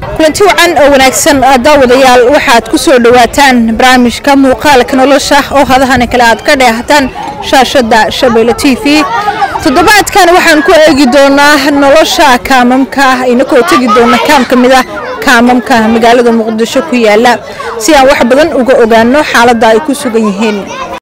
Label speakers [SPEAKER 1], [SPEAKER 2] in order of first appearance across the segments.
[SPEAKER 1] kulanti wacan oo wanaagsan daawadayaal waxaad ku soo dhawaataan barnaamijka muuqaalka nolosha oo hadahan kale aad ka dheehataan shaashada Shabeelle TV toddobaadkan waxaan ku eegi doonaa nolosha kaamamka inagoo tagi doona kaam kamid ah kaamamka magaalada Muqdisho ku yaala si aan wax badan uga ogaano xaaladda ay ku sugan yihiin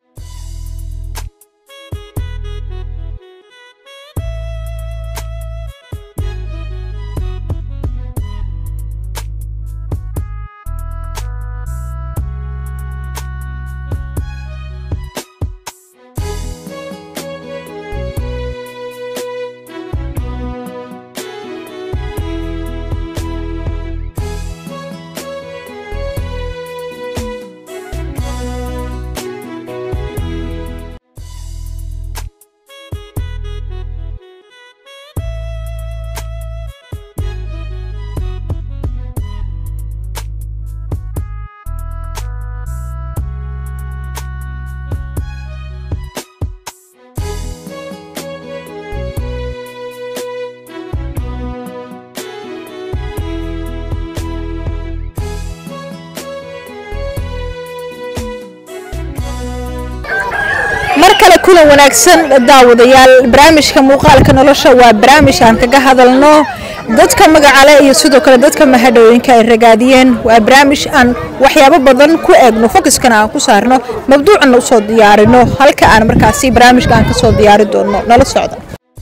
[SPEAKER 1] markale kulan wanaagsan daawadayaal barnaamijka muuqaalka nolosha waa barnaamij aan kaga hadalno dadka magaca leh iyo sidoo kale dadka mahadhooyinka ay ragaadiyeen waa barnaamij aan waxyaabo badan ku eegno focuskana aan ku saarno mabduucna u soo diyaarino halka aan markaasi barnaamijka aan ka soo diyaari doono nala socda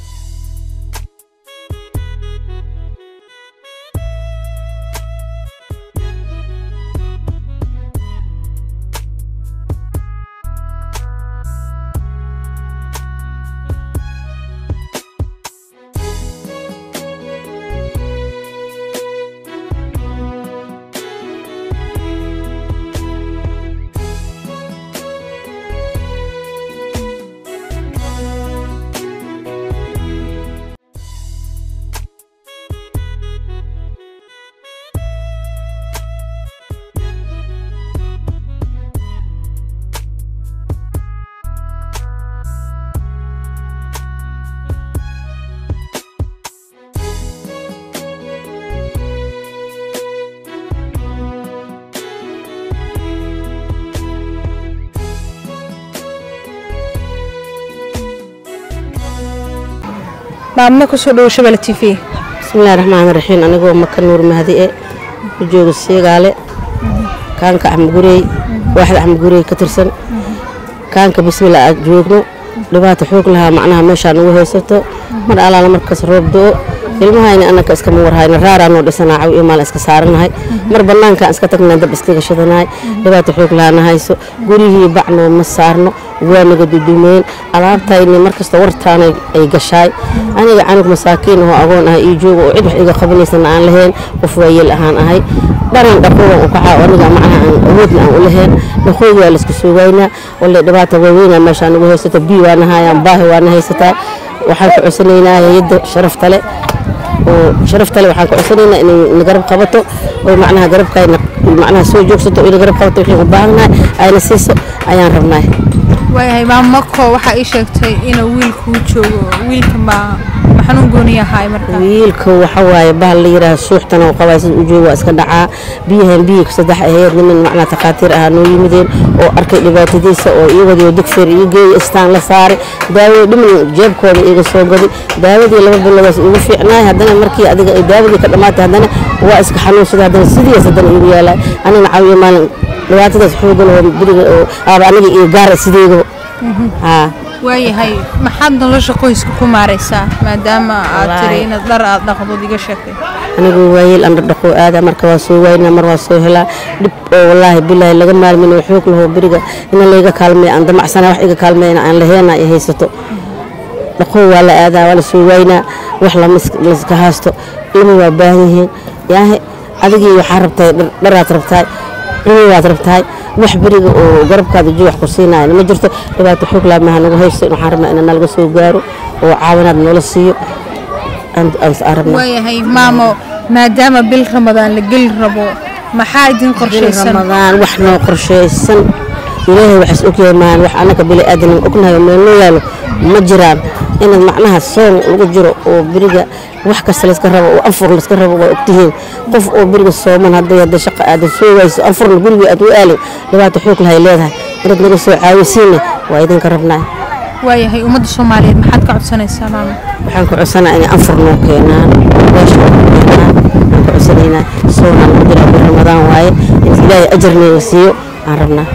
[SPEAKER 1] maamma ku soo dhaw Shabeelle TV
[SPEAKER 2] bismillaahir rahmaanir rahiim anigoo maka nuur mahdi ku joogo Seegaale kaanka Axmad waaxda Axmad ka tirsan kaanka bismillaah joogno dhibaato xoog laha macnaha meeshaan ugu haysato mar alaala markaas roob doo ilmahayna anaka iska warhayna raaraan oo dhisanaa iyo maal iska saaranahay mar banaanka iska tagnaa dab iska gashadanahay dhibaato xoog laana hayso gurihii bacno ma saarno waanaga dudumeen alaabtayni markasta wartaanay ay gashay aniga anug masaakiin oo agoon ah ii joogo oo cid wax iga qabanaysan aan lahayn qof waayeel ahaan ahay dharan dhaqoon oo kaxa aniga macnaha aan awoodna aan u lahayn dhaqooy waa la isku suugayna wala dhibaato weyn meeshaan ugu haysato biiwaana hayaan baahi waana haysataa waxaan ku cusanaynaa hay'adda sharafta leh waxaan ku cusanaynaa in garab qabato oo macnaha garabkayna macnaha soo joogsato in garab qabato wixii u baahnaay ayna siiso ayaan rabnaa
[SPEAKER 1] waayahay maamma ko waxa ay sheegtay inuu wiilku joogo wiilka ma xanuun gooni yahay markaa
[SPEAKER 2] wiilku waxa waaye bahal la yiraahdo suuxtan oo qabaysan u joogo iska dhacaa biyaha saddex ahayd niman macna taqaatiir ah noo yimideen oo arkay dhibaatadiisa oo iyagoo dugfeer iyo geey istaan la saaray daawo dhiman jeebkooda iga soo gaday daawadii laba bilood ugu fiicnaay haddana markii adiga ay daawadii ka dhamaatay haddana waa iska xanuunsaday haddana sidii haddana igu yaalay anina caawiyo maalin dhibaatadaas xoogan oo biriga oo aniga iyo gaar sideedo
[SPEAKER 1] waayahay maxaad nolosha qoyska ku maareysaa maadaama aad tiri inaad dhar aad dhaqdo diga sheegtay
[SPEAKER 2] anigu waayeel aan dhaqo aada marka waa soo wayna mar waa soo helaa dib oo wallahi billahi laga maalmin xoog laho biriga in layga kaalmeey aan damacsana wax iga kaalmeeyna aan laheena ay haysato dhaqo waa la aada wala soo wayna wax la iska haasto ilmo waa baahan yihiin yaahay adigii waxa rabtay dharaad rabtay waad rabtay wax bariga oo garabkaada wax ku siinayna ma jirto dhibaato xoog la ma nagu haysto waxaan rabnaa in nalaga soo gaaro oo caawinaad nolol siiyo aan arabna
[SPEAKER 1] waayahay maamo maadaama bil Ramadaan la gal rabo maxaa idin qorshaysan
[SPEAKER 2] Ramadaan wax noo qorshaysan ilaahay waxaas ogyahay maan wax anaka bili aadan ognahay meelno yaalo ma jiraan inaad macnaha soon lagu jiro oo biriga wax kasta la iska rabo oo anfur la iska rabo waa ogtihiin qof oo biriga sooman hadda shaqo aad soo wayso anfurna guriga aad u aalin dhibaato xoog lahay leedahay inaad naga soo caawisiina waa idinka rabnaa
[SPEAKER 1] waayahay ummadda Soomaaliyeed maxaad ka codsanaysaa maama
[SPEAKER 2] waxaan ku codsanayaa in anfur noo keenaan weesho keenaan ku codsanaynaa soonaan u jira Ramadaan waaye in ilaahay ajarna siiyo aan rabnaa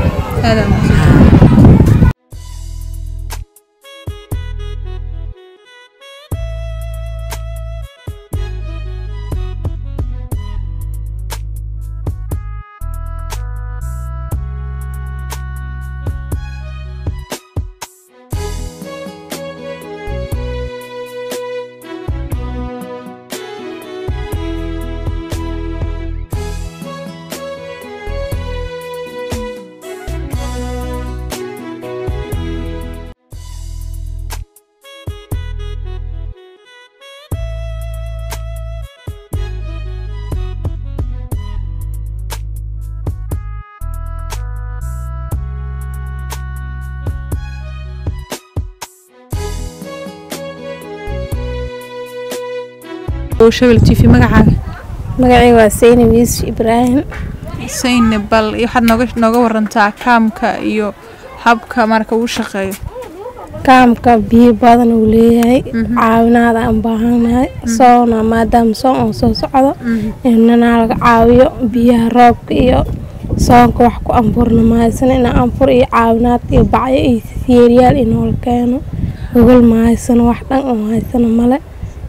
[SPEAKER 3] شبل تي في مقعد
[SPEAKER 4] magacayga waa Saynab Yusuf Ibrahim
[SPEAKER 3] Saynab bal waxaad nooga warantaa kaamka iyo habka marka uu shaqeeyo
[SPEAKER 4] kaamka biyo badan uu leeyahay caawinaad aan baahanahay soona maadaama soon soo socdo inana laga caawiyo biyaha roobka iyo soonka wax ku anfurna maaysan in anfur iyo caawinaad iyo bacyo iyo siyeeriyaal inoo keeno ogol maaysan wax dhan oo haysan male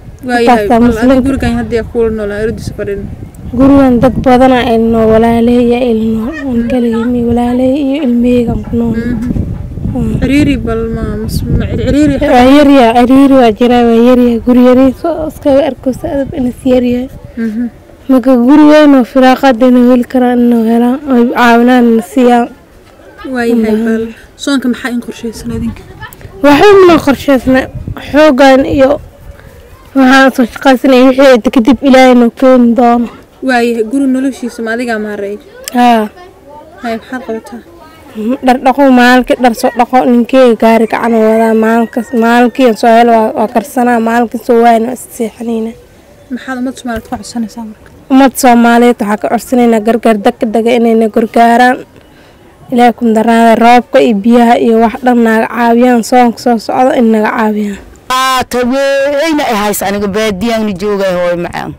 [SPEAKER 3] gurigan hadii ku noolaa irdis fadhin
[SPEAKER 4] gurigan dad badan ay noo walaaleeya ilmo on kaliya walaalay iyo ilmeegan ku nool
[SPEAKER 3] عريري بالما عريري
[SPEAKER 4] عريري وجرا ويريا غوريري اسكا اركو سادب ان سيريا مكا غورينو فراقدنا هل كران هلا عاونان نسيا
[SPEAKER 3] واي هاي بال صونك maxaa in qorsheysan idinka
[SPEAKER 4] waxaan qorsheysna xoogan iyo waxaan soo shaqaysnay wixii kadib ilaahayna keen doono
[SPEAKER 3] waay guri noloshiisa ma adiga ma haray hay maxaad qabataa
[SPEAKER 4] dar dhaqo maalka dar soo dhaqo ninkii gaari gacan wada maalkii soo helo waa karsanaa maalkii soo waayna istiixnina
[SPEAKER 3] maxaad umad Soomaaliyeed ku codsanaysaa marka
[SPEAKER 4] umad Soomaaliyeed waxa ka codsanayna gargaar degdeg inayna gargaaraan ilaahay ku daraada roobka iyo biyaha iyo wax dhan naga caawiyaan soonka soo socdo in naga caawiyaan
[SPEAKER 2] taweeyna ay haysan aniga baadiyaan joogay hooy macaan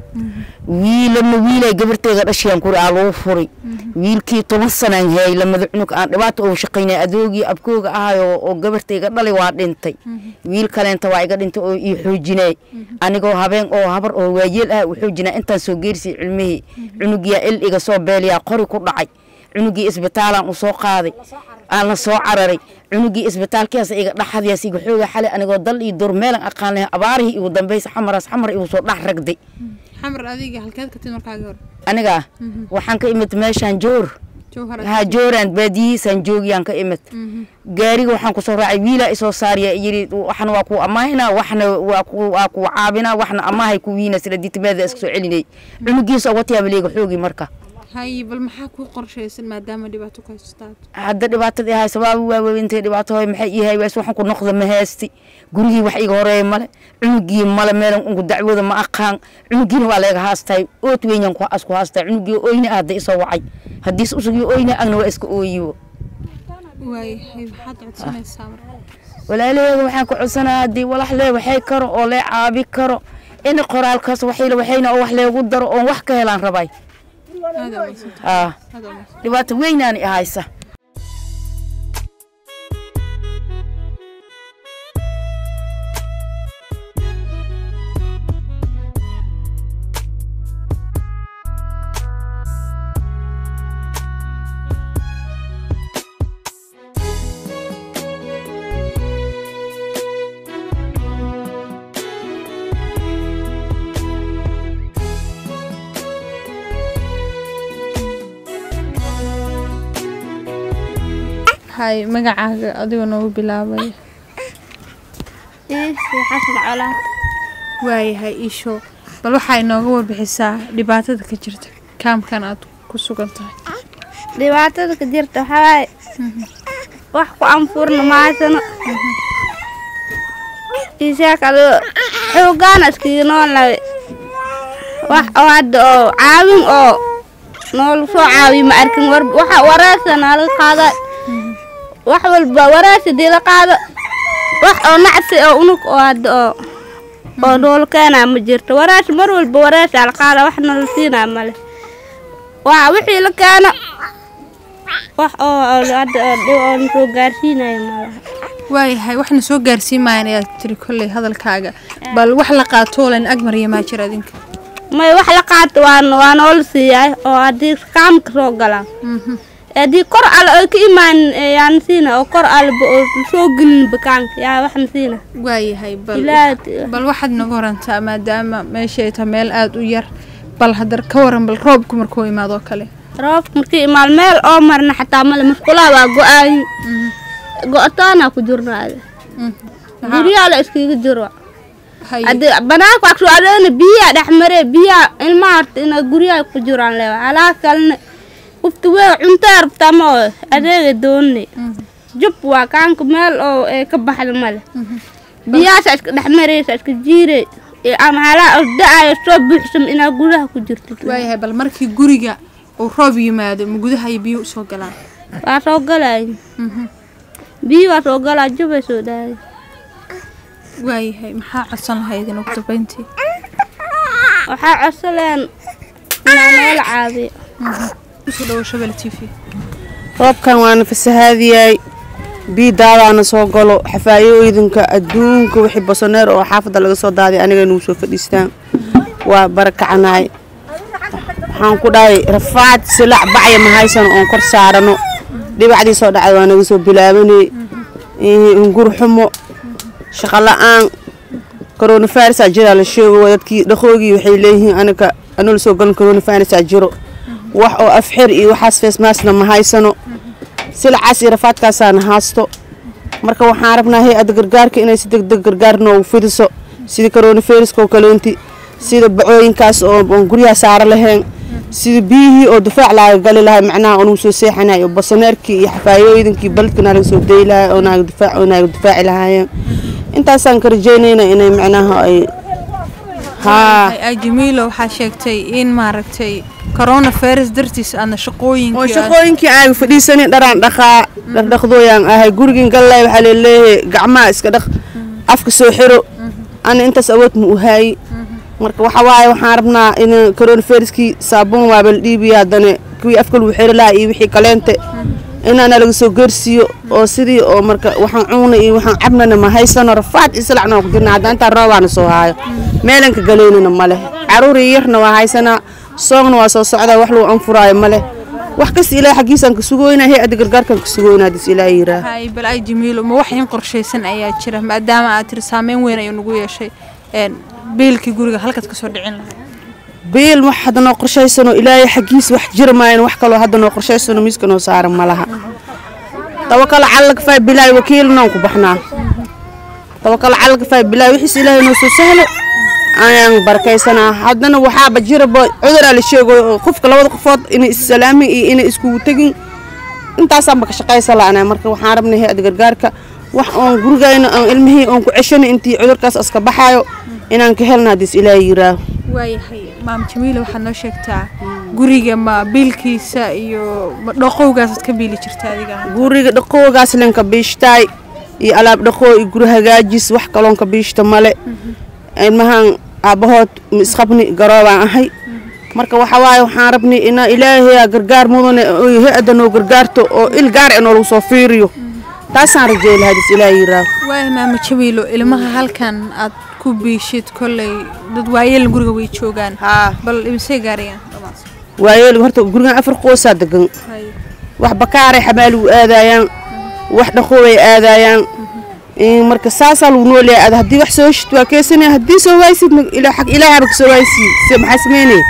[SPEAKER 2] wiilay gabarteega dhashiyaan kuri aa furi wiilkii 10 sanaan hay la madcunug aan dhibaato oo shaqeynay adoogii abkooga ahayo oo gabarteega dhalay waa dhintay wiil kaleenta waa iga dhintay oo ii xoojinay anigoo habeen oo habar oo waayeel ah u xoojinay intaan soo geersay cilmihi cunugiya il iga soo beeliya qori ku dhacay cunugii isbitaalaan u soo qaaday aan la soo cararay cunugii isbitaalkiisa iga dhaxadiyaas iga xooga xalay anigoo dal iyo dormeelan aqaanay abaarihi ugu dambeys xamar igu soo dhax ragday
[SPEAKER 3] xamar adiga halkeed ka timid markaa hor
[SPEAKER 2] aniga waxaan ka imid meeshan jooran baadiyihiisan joogiyaan ka imid gaariga waxaan ku soo raacay wiila isoo saariya yiri waxna waa ku amaahina waxna waa ku caabina waxna amaahay ku wiina sida ditmeeda iska soo celinay cunugiisa watiya baleega xoogi marka
[SPEAKER 3] هاي بالمحا كو قرشيسن مادام دباتو كاystad
[SPEAKER 2] hadda dhibaatadii hay sabab waa intee dhibaato hay maxay yahay waas waxaan ku noqdo ma heesti gurigii wax iga horeey male cunugii male meelan ugu dacwada ma aqaan cunugii waa leega haastay oot weeyaan ku asku haastay cunugii ooyna aad isoo wacay hadii usugii ooyna agna waa iska ooyiyo
[SPEAKER 3] way hay maxaad codsanaysaa marka
[SPEAKER 2] walaaleyga waxaan ku codsanaa hadii walax lee waxay karo oo lee caabi karo in qoraalkaas waxayna oo wax leegu daro oo wax ka helaan rabay هذا دبات وين أنا هايسة
[SPEAKER 3] هاي magacaaga adiga noo bilaabay
[SPEAKER 4] xasan calaad
[SPEAKER 3] waayahay isho bal waxa inooga warbixisaa dhibaatada ka jirta kaamkan aad ku sugan tahay
[SPEAKER 4] dhibaatada ka jirta waxa
[SPEAKER 5] wax ku anfurna maasano ishaakado xoogaan iskiga noolnahay wax oo hadda oo caawin oo nool soo caawiyo ma arkin waxa waraasana laga qaaday wax walba waraashadii la qaado wax oo nacsi oo unug oo hadda oo nool keenaa ma jirto waraash mar walba waraasha la qaada wax nool siinaa male waa wixii la keeno wax oo hadda oo soo gaarsiinayo malaha
[SPEAKER 3] waayahay waxna soo gaarsiimayaan ayaa tiri kolley hadalkaaga bal wax la qaato leen agmariya ma jira adinka
[SPEAKER 5] may wax la qaato waa nool siiyay oo haddii kaamka soo galaan haddii kor alle ay ka imaan yaan siina oo kor alba oo soo gelin bakaanka yaa waxna siina
[SPEAKER 3] waayahay bal waxaad naga warantaa maadaama meeshay tahay meel aad u yar bal haddar ka waran bal roobku markuu imaado kale
[SPEAKER 5] roobku markii imaal meel oo marna xataa male musqulaha waa go-ay go-ataana ku jirnaade guryaha la iskiga jiro haddii banaanka waa kusoo adeegna biyaha dhex maree biyaha ilmaha horta inay guryaha ku jiraan leewa halaa kalena qofta wey cuntaa rabtaa ma oo adeega doonne jub waa kaanka meel oo ka baxda male biyahaasa iska dhex mareysa iska jiire ama halaa oo da-ayo soo buuxsam inaa gudaha ku jirto
[SPEAKER 3] waayahay bal markii guriga uu roob yimaado ma gudaha ay biyo usoo galaan
[SPEAKER 5] waa soo galay biyo waa soo galaa jubay soo dhaay
[SPEAKER 3] waayahay maxaa codsan lahayd in ugu dambeyntii
[SPEAKER 5] waxaa codsan lahayn inaa noola caabiyo
[SPEAKER 3] usoo dhawo Shabelle TV
[SPEAKER 2] roobkan waana fasahaadiyay biidaadaana soo galo xafaayooyinka adduunka wixii basoneer oo xaafada laga soo daaday aniga inuu soo fadhiistaan waa barakacanaay waxaan ku dhahay rafaad silac bacya ma haysan oo kor saarano dhibacdii soo dhacay waa naga soo bilaabanay ungur xumo shaqo la'aan coronavirus jira la sheego dadkii dhaqoogii waxay leeyihiin anaga anul soo galan coronavirus jiro wax oo afxir iyo waxaas face mask ma haysano silacaas iyo rafaadkaasaan haasto marka waxaan rabnaa hay-adda gargaarka inay si degdeg gargaar noogu fidiso sida coronavirus oo kaleenti sida bacooyinkaas oo guryaha saara lahayn sida biyihii oo difaac laga gali lahay macnaha oo soo seexanayo basaneerkii iyo xafaayooyinkii baladkana laga soo deey lahay oo naag difaaci lahaayeen intaasaan ka rajeynayna inay macnaha
[SPEAKER 3] ay Jamiilo waxa sheegtay in maaragtay coronavirus dartiis aan
[SPEAKER 2] shaqooyinkii aan fadhiisanay dharaan dhaqdooyaan ahay gurigin galay waxa leeyahay gacmaha iska dhaq afka soo xiro ana intaas awood mu uhay marka waxa waaye waxaan rabnaa in coronaviruskii saabuun waa bal dhiibiya dane kuwii afka lagu xiro lahaa iyo wixii kaleente inaana laga soo gaarsiiyo oo sidii oo marka waxaan cuuna iyo waxaan cabnana ma haysano rafaad islacna ku jirna hadda inta roobaana soo haayo meelanka galeynina male caruur yarna waa haysana soogna waa soo socda wax lagu anfuraayo male wax kasta ilaahay xaqiisan ka sugoynaa hay-adda gargaarkan ka sugoynaa dis ilaahay yiraa
[SPEAKER 3] hay bal ay Jamiilo ma wax in qorsheysan ayaa jira maadaama aad tir saameyn weyn ay nagu yeeshay biilkii guriga halkaad ka soo dhicin lahayd
[SPEAKER 2] biil wax hadda noo qorshaysano ilaahay xaqiis wax jira maayn wax kale hadda noo qorshaysano miiska noo saaran malaha tawakkal calak fay bilaay wakiilna ku baxnaa tawakkal calak fay bilaay wixii ilaahay noo soo sahlo ayaan barkaysana haddana waxa bajira cudur la sheego qofka labada qofood in islaami iyo in isku tagin intaas aan ka shaqaysan laana marka waxaan rabnaa hay-adda gargaarka wax oon gurigayna aan ilmihii oon ku ceshano intii cudurkaas aska baxayo inaan ka helnaa dis ilaahay yiraa
[SPEAKER 3] waayahay maam Jamiilo waxa noo sheegtaa guriga ma biilkiisa iyo dhaqowgaas ka biili jirtaa adiga
[SPEAKER 2] guriga dhaqowgaas leen ka biishtay iyo alaab dhaqoo iyo guri hagaajis wax kaloon ka biishta male ilmahan aabahood isqabni garoobaan ahay marka waxa waaye waxaan rabnay in ilaahay gargaar mudane oo hay-adda noo gargaarto oo il gaar ah lagu soo fiiriyo taasaan rajeeyay hadis ilaahay yiraa
[SPEAKER 3] waa maam Jamiilo ilmaha halkan aad ku biishid kolley dad waayeel guriga way joogaan bal imse gaariyaan
[SPEAKER 2] waayeel horta guriga afar qoysa degan wax bakaaray xamaal u aadayaan wax dhaqoway aadayaan marka saasa lagu nooleeyahay hadii wax soo shid waa keesanay hadii soo waysid ilaa xaq ilaahay ka soo waysid si maxasmeene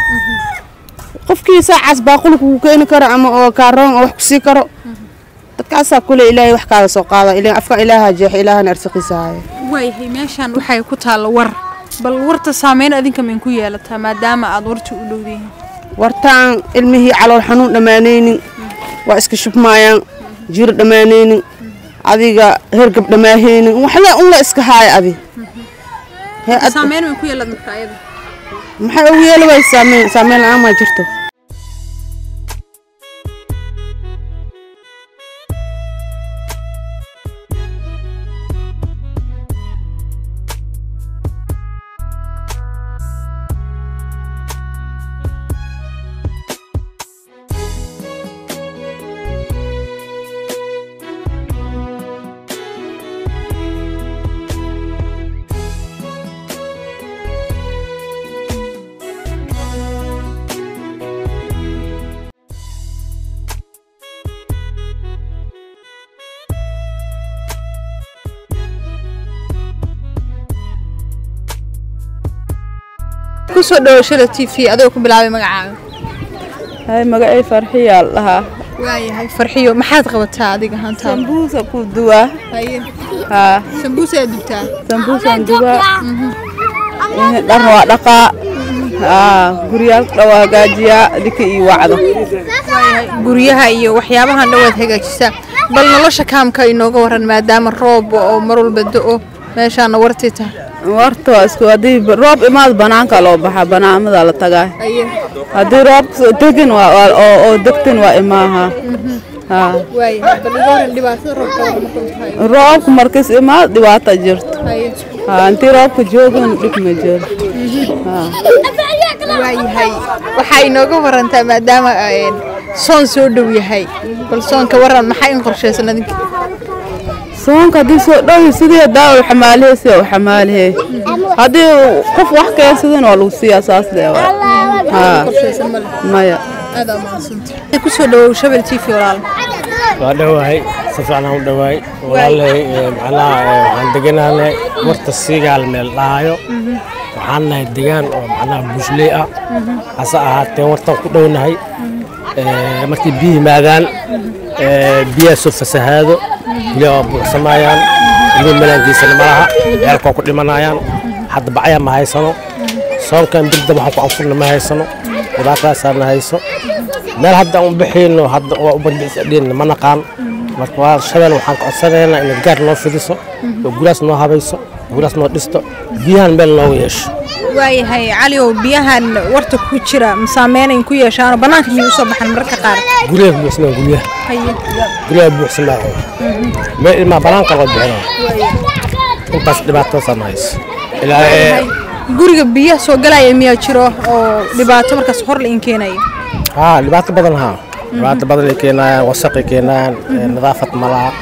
[SPEAKER 2] qofkii saacaas baaqul ku keen karo ama oo kaaroon wax ku sii karo dadkaas kule ilaahay wax kaaga soo qaada ilaahay afka ilaaha jeex ilaahana arsaqiisahay
[SPEAKER 3] waayahay meeshan waxay ku taalo war bal warta saameyn adinka min ku yeelataa maadaama aad warta u dhowdiin
[SPEAKER 2] wartaan ilmihii calool xanuun dhamaanaynin waa iska shubmayaan jir dhamaanaynin adiga hergab dhamaaheyn waxla un la iska haay adi
[SPEAKER 3] saameyn ku yeelad marka ayada
[SPEAKER 2] maxay u yeelay saameyn aan ma jirto
[SPEAKER 1] kusoo dhawashada TV adoo ku bilaabay magacaaga
[SPEAKER 2] hay magacay farxiya laha
[SPEAKER 1] waayahay farxiyo maxaad qabataa adiga hanta
[SPEAKER 2] sambuusa ku duwa
[SPEAKER 1] haye
[SPEAKER 2] ha
[SPEAKER 1] sambuusa dubtaa
[SPEAKER 2] sambuusa duwa dhar waa dhaqa guriyaal dhawaa gaajiya dika ii wacdo
[SPEAKER 1] guriyaha iyo waxyaabahan dhawaad hagaajisa bal nolosha kaamka inooga waran maadaama roob oo mar walba da'o meeshaana wartita
[SPEAKER 2] warto isku hadii roob imaad banaanka loo baxa banaamada la tagaa hadii roob degin waa oo degtin waa imaaha
[SPEAKER 1] way bal goorn dhibaatada
[SPEAKER 2] roobka markis imaad dhibaato jirto intii roobka joogan dhib ma jiro
[SPEAKER 1] waayahay waxay inooga warantaa maadaama soon soo dhow yahay bal soonka waran maxay in qorsheysan adinka
[SPEAKER 2] soonka dii soo dhow sidii daaw xamaalhe hadii qof wax keensadeen waa lagu siiyaa saas leeyahay maya
[SPEAKER 1] aad maadsanta ku soo dhawow Shabel TV walaal
[SPEAKER 6] waa dhawahay safaan u dhawaay walaalay macnaha waxaan deganaanay warta siigaal meel dhaayo waxaan nahay degaan oo macnaha busley ah asa ahaatee wartan ku dhownahay markii biyo maadaan biyo soo fasahaado biyo buuxsamayaan biyo malaankiisana malaha ceelkoo ku dhimanayaan hadda bacaya ma haysano soonkan bidda waxaan ku anfurna ma haysano wadaaqaasana hayso meel hadda aan bixino hadda oo bandhigin ma naqaan marka waa Shabel waxaan ka codsanaynaa in gaar loo fidiso oo guraas noo habayso guraas noo dhisto biyahan meel loo yeesho
[SPEAKER 1] waayahay cali oo biyahan warta ku jira saameyn ku yeeshaan banaanka miyuu soo baxan marka qaar
[SPEAKER 6] guriga buuxsanaa guriga buuxsanaa ma banaanka loo bixino intaas dhibaato samayso ilaa
[SPEAKER 1] guriga biyo soo galaya miyaa jiro oo dhibaato markaas hor la in keenay
[SPEAKER 6] dhibaato badan dhibaato badan ay keenayaan wasaq ay keenayaan nadaafad ma laha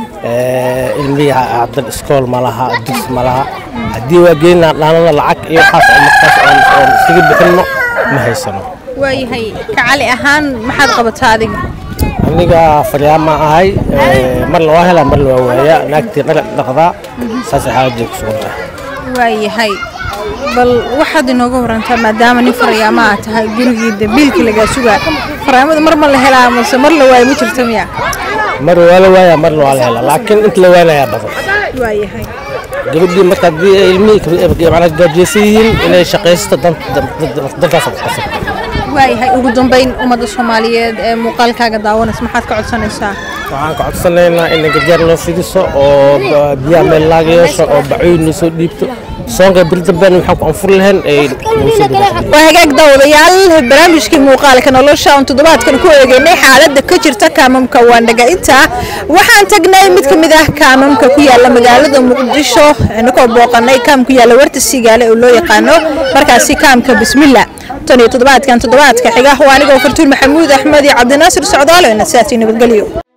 [SPEAKER 6] ilmiyaha ardad iskool ma laha dugsi ma laha haddii waa geynaa dhaanana lacag iyo waxaas markaas oo siga bixinno ma haysano
[SPEAKER 1] waayahay ka cali ahaan maxaad qabataa adiga
[SPEAKER 6] aniga faryaama ahay marna waa helaa marna waa waaya naagtii dhaqdaa saas xaaladii ku sugan tahay
[SPEAKER 1] waayahay bal waxaad inooga warantaa maadaama nin faryaama aad tahay gurigeeda biilkii lagaa sugaa faryaamada mar ma la helaa mase mar la waayo ma jirto miya
[SPEAKER 6] mar waa la waaya marna waa la helaa laakiin inta la waanayaa badan
[SPEAKER 1] waayahay
[SPEAKER 6] gabadhii marka haddii ilmihii macnaa gaajeysan yihiin inay shaqaysto dantaas ku qasab
[SPEAKER 1] waayahay ugu dambeyn ummadda Soomaaliyeed ee muuqaalkaaga daawanaysa maxaad ka codsanaysaa
[SPEAKER 6] waxaan ka codsanaynaa in gargaar loo fidiso oo biyaha meel laga yeesho oo bacooyin soo dhiibto soonka birdaban waxaan ku anfur lahayn ay
[SPEAKER 1] waa hagaag daawadayaal barnaamijkii muuqaalka nolosha aan toddobaadkan ku eegaynay xaaladda ka jirta kaamamka Waandhaga inta waxaan tagnay mid ka mid ah kaamamka ku yaala magaalada Muqdisho anagoo booqanay kaam ku yaala warta Sigaale oo loo yaqaano markaasi kaamka Bismillah tan iyo toddobaadka xiga waa anigoo Fartuun Maxamuud Axmed iyo Cabdinaasir Socdaal oo nasaati nabadgelyo